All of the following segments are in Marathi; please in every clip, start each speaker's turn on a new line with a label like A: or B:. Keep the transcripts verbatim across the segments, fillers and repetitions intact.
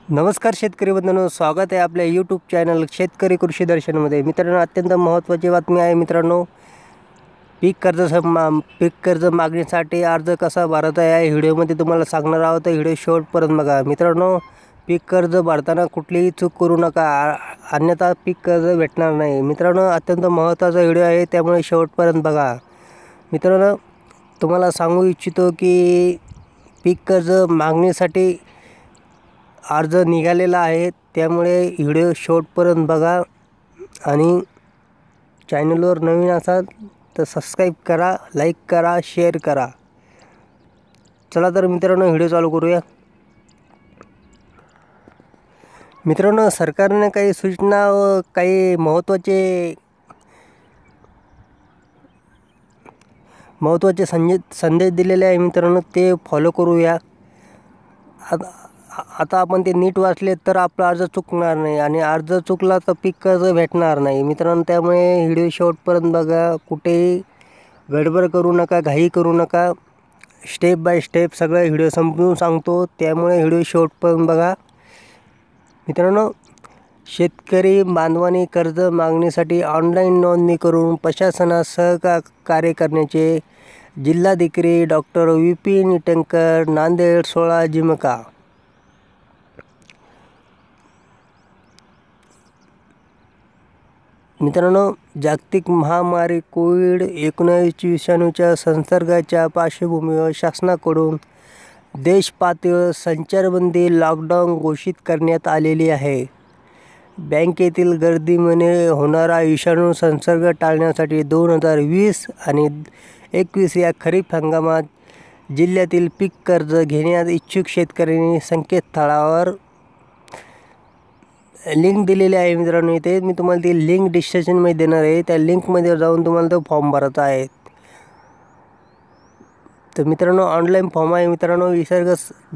A: नमस्कार शेतकरी बंधूंनो, स्वागत आहे आपल्या यूट्यूब चॅनल शेतकरी कृषी दर्शनमध्ये। मित्रांनो, अत्यंत महत्त्वाची बातमी आहे मित्रांनो। पीक कर्ज मा पीक कर्ज मागणीसाठी अर्ज कसा भरायचा आहे या व्हिडिओमध्ये तुम्हाला सांगणार आहोत। व्हिडिओ शेवटपर्यंत बघा मित्रांनो। पीक कर्ज भरताना कुठलीही चूक करू नका, अन्यथा पीक कर्ज भेटणार नाही। मित्रांनो, अत्यंत महत्त्वाचा व्हिडिओ आहे, त्यामुळे शेवटपर्यंत बघा। मित्रांनो, तुम्हाला सांगू इच्छितो की पीक कर्ज मागणीसाठी अर्ज निघालेला आहे, त्यामुळे व्हिडिओ शेवटपर्यंत बघा आणि चॅनलवर नवीन असाल तर सबस्क्राईब करा, लाईक करा, शेअर करा। चला तर मित्रांनो, व्हिडिओ चालू करूया। मित्रांनो, सरकारने काही सूचना व काही महत्त्वाचे महत्त्वाचे संदेश संदेश दिलेले आहे मित्रांनो, ते फॉलो करूया। आता आपण ते नीट वाचले तर आपला अर्ज चुकणार नाही, आणि अर्ज चुकला तर पीक कर्ज भेटणार नाही मित्रांनो। त्यामुळे व्हिडिओ शेवटपर्यंत बघा, कुठेही गडबड करू नका, घाई करू नका। स्टेप बाय स्टेप सगळं व्हिडिओ समजून सांगतो, त्यामुळे व्हिडिओ शेवटपर्यंत बघा मित्रांनो। शेतकरी बांधवांनी कर्ज मागणीसाठी ऑनलाईन नोंदणी करून प्रशासनास सहकार्य करण्याचे जिल्हाधिकारी डॉक्टर विपिन ईटनकर, नांदेड सोळा जिमका। मित्रांनो, जागतिक महामारी कोविड एकोणीस विषाणूच्या संसर्गाच्या पार्श्वभूमीवर शासनाकडून देशपातळीवर संचारबंदी लॉकडाऊन घोषित करण्यात आलेली आहे। बँकेतील गर्दीमुळे होणारा विषाणू संसर्ग टाळण्यासाठी दोन हजार वीस आणि एकवीस या खरीप हंगामात जिल्ह्यातील पीक कर्ज घेण्यास इच्छुक शेतकऱ्यांनी संकेतस्थळावर लिंक दिलेली आहे मित्रांनो। इथे मी तुम्हाला ती लिंक डिस्क्रिप्शनमध्ये देणार आहे, त्या लिंकमध्ये जाऊन तुम्हाला तो फॉर्म भरायचा आहे। तर मित्रांनो, ऑनलाईन फॉर्म आहे मित्रांनो। विसर्ग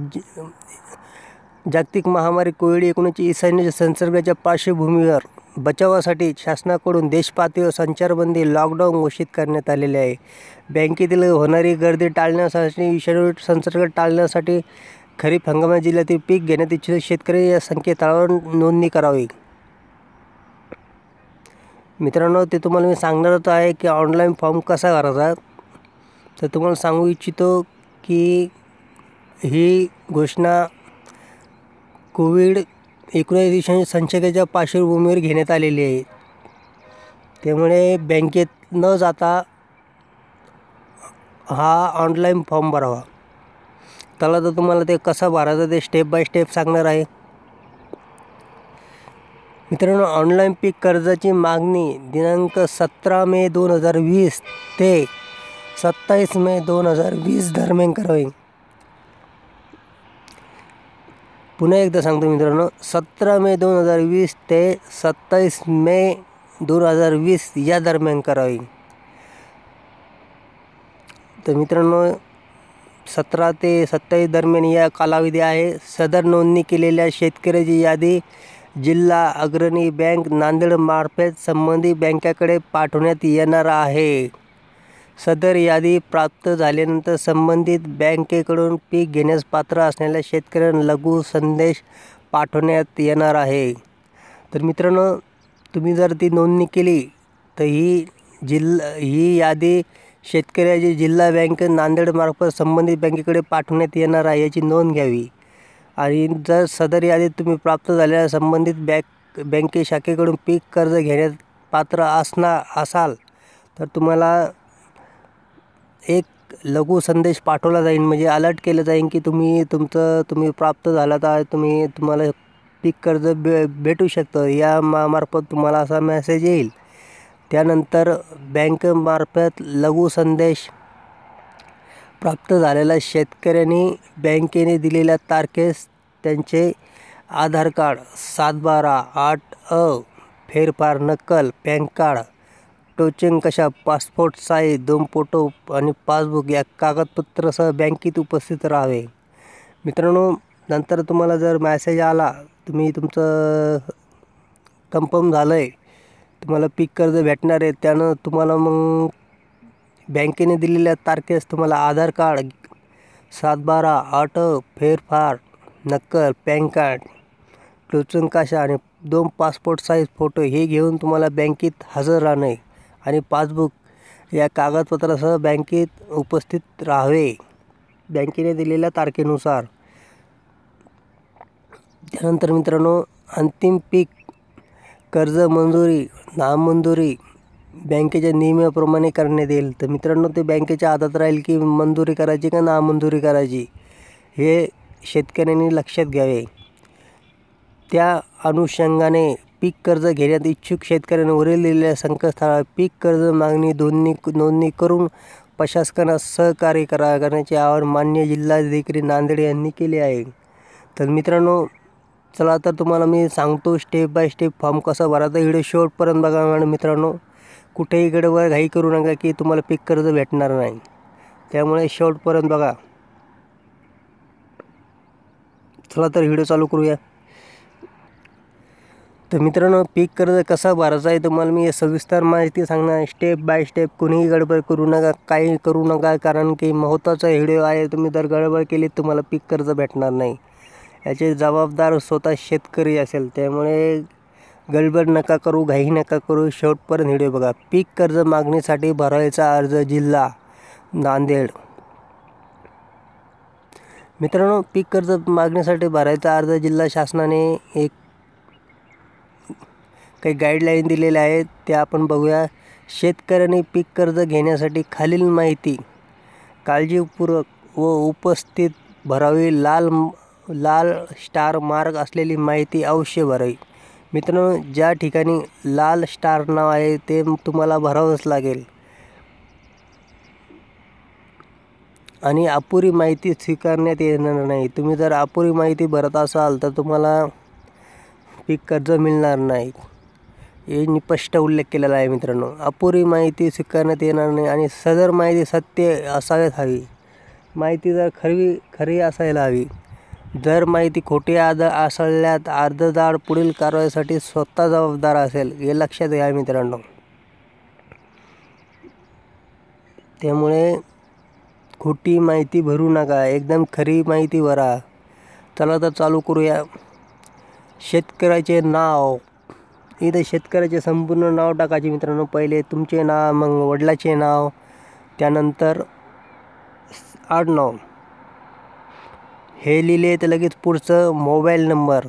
A: जागतिक महामारी कोविड एकोणीस विषाणूच्या संसर्गाच्या पार्श्वभूमीवर बचावासाठी शासनाकडून देशपातळीवर संचारबंदी लॉकडाऊन घोषित करण्यात आलेले आहे। बँकेतील होणारी गर्दी टाळण्यासाठी, विषाणू संसर्ग टाळण्यासाठी खरीप हंगामात जिल्ह्यातील पीक घेण्यात इच्छुक शेतकरी या संकेतस्थळावर नोंदणी करावी मित्रांनो। ते तुम्हाला मी सांगणारच आहे की ऑनलाईन फॉर्म कसा भरायचा। तर तुम्हाला सांगू इच्छितो की ही घोषणा कोविड एकोणीस विषाणू संसर्गाच्या पार्श्वभूमीवर घेण्यात आलेली आहे, त्यामुळे बँकेत न जाता हा ऑनलाईन फॉर्म भरावा। चला तर तुम्हाला ते कसा भरायचं ते स्टेप बाय स्टेप सांगणार आहे मित्रांनो। ऑनलाईन पीक कर्जाची मागणी दिनांक सतरा मे दोन हजार वीस ते सत्तावीस मे दोन हजार वीस दरम्यान करावी। पुन्हा एकदा सांगतो मित्रांनो, सतरा मे दोन हजार वीस ते सत्तावीस मे दोन हजार वीस या दरम्यान करावी। तर मित्रांनो, सतरा ते सत्तावीस दरम्यान या कालावधी आहे। सदर नोंदणी केलेल्या शेतकऱ्याची यादी जिल्हा अग्रणी बँक नांदेड मार्फत संबंधित बँकेकडे पाठवण्यात येणार आहे। सदर यादी प्राप्त झाल्यानंतर संबंधित बँकेकडून पीक घेण्यास पात्र असलेल्या शेतकऱ्यांना लघु संदेश पाठवण्यात येणार आहे। तर मित्रांनो, तुम्ही जर ती नोंदणी केली तर ही जिल्हा ही यादी शेतकऱ्याची जिल्हा बँक नांदेड मार्फत संबंधित बँकेकडे पाठवण्यात येणार आहे, याची नोंद घ्यावी। आणि जर सदर यादीत तुम्ही प्राप्त झालेल्या संबंधित बँक बँके शाखेकडून पीक कर्ज घेण्यास पात्र असणार असाल तर तुम्हाला एक लघु संदेश पाठवला जाईल, म्हणजे अलर्ट केलं जाईल की तुम्ही तुमचं तुम्ही प्राप्त झाला तर तुम्ही तुम्हाला पीक कर्ज भे भेटू शकतं, या मा मार्फत तुम्हाला असा मेसेज येईल। त्यानंतर बँकेमार्फत लघु संदेश प्राप्त झालेल्या शेतकऱ्यांनी बँकेने दिलेल्या तारखेस त्यांचे आधार कार्ड, सात बारा आठ अ फेरफार नक्कल, पॅन कार्ड, टोचन कशा, पासपोर्ट साईज दोन फोटो आणि पासबुक या कागदपत्रासह बँकेत उपस्थित राहावे मित्रांनो। नंतर तुम्हाला जर मेसेज आला, तुम्ही तुमचं कन्फर्म झालं आहे, तुम्हाला पीक कर्ज भेटणार आहे, त्यानं तुम्हाला मग बँकेने दिलेल्या तारखेस तुम्हाला आधार कार्ड, सात बारा आठ फेरफार नक्कल, पॅन कार्ड टोचन काशा आणि दोन पासपोर्ट साईज फोटो हे घेऊन तुम्हाला बँकेत हजर राहणे आणि पासबुक या कागदपत्रासह बँकेत उपस्थित राहावे बँकेने दिलेल्या तारखेनुसार. त्यानंतर मित्रांनो, अंतिम पीक कर्ज मंजुरी नामंजुरी बँकेच्या नियमाप्रमाणे करण्यात येईल. तर मित्रांनो, ते बँकेच्या हातात राहील की मंजुरी करायची का नामंजुरी करायची हे शेतकऱ्यांनी लक्षात घ्यावे. त्या अनुषंगाने पीक कर्ज घेण्यात इच्छुक शेतकऱ्यांनी वरील दिलेल्या संकेतस्थळावर पीक कर्ज मागणी नोंदणी नोंदणी करून प्रशासनास सहकार्य करा करण्याचे आवाहन माननीय जिल्हाधिकारी नांदेड यांनी केले आहे. तर मित्रांनो, चला तर तुम्हाला मी सांगतो स्टेप बाय स्टेप फॉर्म कसा भरायचा. व्हिडिओ शेवटपर्यंत बघा. आणि मित्रांनो, कुठेही गडबड घाई करू नका की तुम्हाला पीक कर्ज भेटणार नाही. त्यामुळे शेवटपर्यंत बघा. चला तर व्हिडिओ चालू करूया. तर मित्रांनो, पीक कर्ज कसा भरायचा आहे तुम्हाला मी सविस्तर माहिती सांगणार. Step by step. कोणीही गडबड करू नका, काही करू नका, कारण की महत्त्वाचा व्हिडिओ आहे. तुम्ही जर गडबड केली तुम्हाला पीक कर्ज भेटणार नाही. याचे जबाबदार स्वतः शेतकरी असेल. त्यामुळे गडबड नका करू, घाई नका करू, शेवटपर्यंत व्हिडिओ बघा. पीक कर्ज मागणीसाठी भरायचा अर्ज जिल्हा नांदेड. मित्रांनो, पीक कर्ज मागणीसाठी भरायचा अर्ज जिल्हा शासनाने एक काही गाईडलाईन दिलेल्या आहेत त्या आपण बघूया. शेतकऱ्यांनी पीक कर्ज घेण्यासाठी खालील माहिती काळजीपूर्वक व उपस्थित भरावी. लाल लाल स्टार मार्क असलेली माहिती अवश्य भरावी. मित्रांनो, ज्या ठिकाणी लाल स्टार नाव आहे ते तुम्हाला भरावंच लागेल. आणि अपुरी माहिती स्वीकारण्यात येणार नाही. तुम्ही जर अपुरी माहिती भरत असाल तर तुम्हाला पीक कर्ज मिळणार नाही. हे स्पष्ट उल्लेख केलेला आहे. मित्रांनो, अपुरी माहिती स्वीकारण्यात येणार नाही आणि सदर माहिती सत्य असायला हवी. माहिती जर खरी खरी असायला हवी. जर माहिती खोटी आद असल्यास अर्जदार पुढील कारवाईसाठी स्वतः जबाबदार असेल हे लक्षात घ्या मित्रांनो. त्यामुळे खोटी माहिती भरू नका, एकदम खरी माहिती भरा. चला तर चालू करूया. शेतकऱ्याचे नाव. इथे शेतकऱ्याचे संपूर्ण नाव टाकायचे मित्रांनो. पहिले तुमचे नाव, मग वडिलाचे नाव, त्यानंतर आडनाव हे लिहिले तर लगेच पुढचं मोबाईल नंबर.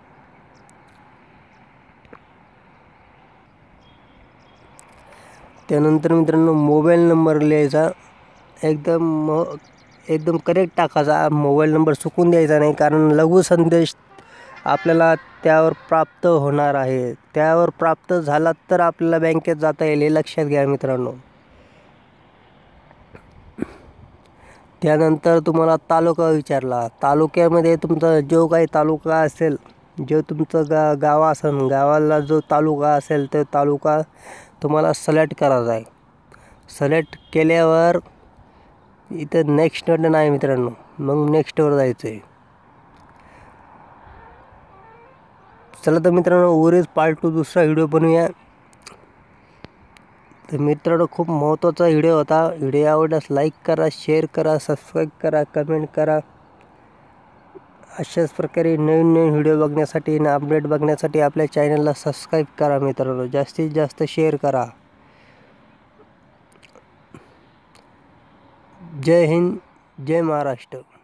A: त्यानंतर मित्रांनो मोबाईल नंबर लिहायचा. एकदम एकदम करेक्ट टाकायचा. मोबाईल नंबर चुकून द्यायचा नाही, कारण लघु संदेश आपल्याला त्यावर प्राप्त होणार आहे. त्यावर प्राप्त झाला तर आपल्याला बँकेत जाता येईल हे लक्षात घ्या मित्रांनो. त्यानंतर तुम्हाला तालुका विचारला. तालुक्यामध्ये तुमचा जो काही तालुका असेल, जो तुमचं गा गाव असेल, गावाला जो तालुका असेल तो तालुका तुम्हाला सिलेक्ट करायचा आहे. सिलेक्ट केल्यावर इथं नेक्स्ट बटन आहे मित्रांनो. मग नेक्स्टवर जायचं आहे. चला तर मित्रांनो, उर्वरित पार्ट टू दुसरा व्हिडिओ बनवूया. तर मित्रांनो, खूप महत्त्वाचा व्हिडिओ होता. व्हिडिओ आवडल्यास लाईक करा, शेअर करा, सबस्क्राईब करा, कमेंट करा. अशाच प्रकारे नवीन नवीन व्हिडिओ बघण्यासाठी आणि अपडेट बघण्यासाठी आपल्या चॅनलला सबस्क्राईब करा मित्रांनो. जास्तीत जास्त शेअर करा. जय हिंद, जय महाराष्ट्र.